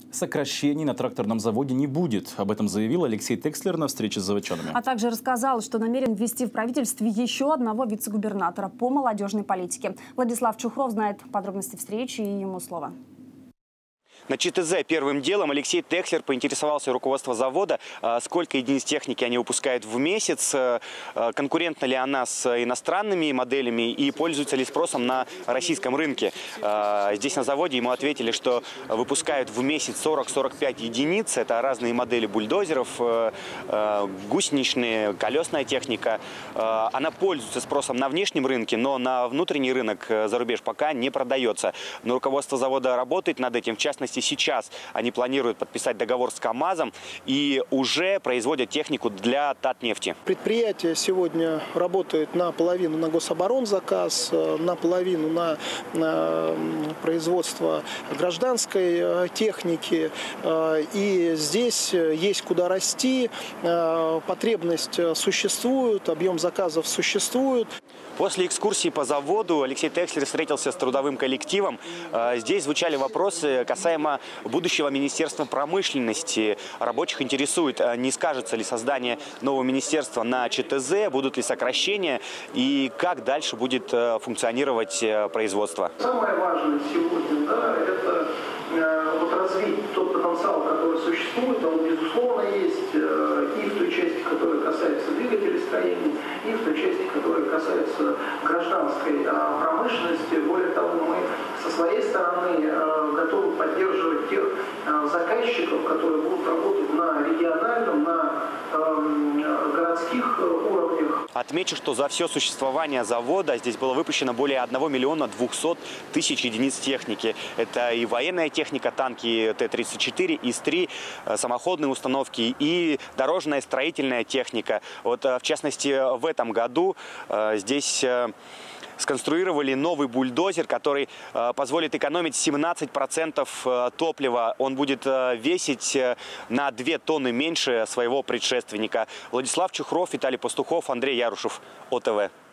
Сокращений на тракторном заводе не будет. Об этом заявил Алексей Текслер на встрече с заводчанами. А также рассказал, что намерен ввести в правительстве еще одного вице-губернатора по молодежной политике. Владислав Чухров знает подробности встречи, и ему слово. На ЧТЗ первым делом Алексей Текслер поинтересовался руководства завода, сколько единиц техники они выпускают в месяц, конкурентна ли она с иностранными моделями и пользуется ли спросом на российском рынке. Здесь на заводе ему ответили, что выпускают в месяц 40-45 единиц. Это разные модели бульдозеров, гусеничные, колесная техника. Она пользуется спросом на внешнем рынке, но на внутренний рынок за рубеж пока не продается. Но руководство завода работает над этим, в частности, сейчас они планируют подписать договор с КАМАЗом и уже производят технику для Татнефти. Предприятие сегодня работает наполовину на гособоронзаказ, наполовину на производство гражданской техники. И здесь есть куда расти, потребность существует, объем заказов существует. После экскурсии по заводу Алексей Текслер встретился с трудовым коллективом. Здесь звучали вопросы касаемо будущего Министерства промышленности. Рабочих интересует, не скажется ли создание нового министерства на ЧТЗ, будут ли сокращения и как дальше будет функционировать производство. Самое важное сегодня, это развить тот потенциал, который существует. Он, безусловно, есть и в той части, которая касается двигателестроения, и в той части, которая касается гражданской промышленности. Более того, мы со своей стороны готовы поддерживать тех заказчиков, которые будут работать на региональном, на городских уровнях. Отмечу, что за все существование завода здесь было выпущено более 1 миллиона 200 тысяч единиц техники. Это и военная техника, танки Т-34, ИС-3, самоходные установки и дорожная строительная техника. Вот, в частности, в этом году здесь сконструировали новый бульдозер, который позволит экономить 17% топлива. Он будет весить на 2 тонны меньше своего предшественника. Владислав Чухров, Виталий Пастухов, Андрей Ярушев, ОТВ.